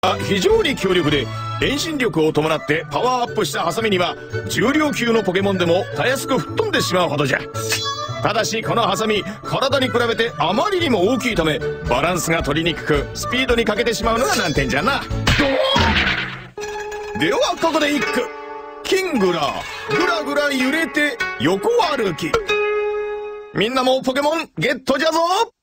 が非常に強力で遠心力を伴ってパワーアップしたハサミには重量級のポケモンでもたやすく吹っ飛んでしまうほどじゃ。ただしこのハサミ、体に比べてあまりにも大きいためバランスが取りにくくスピードに欠けてしまうのが難点じゃな。ではここで一句。キングラー、ぐらぐら揺れて横歩き。みんなもポケモンゲットじゃぞ。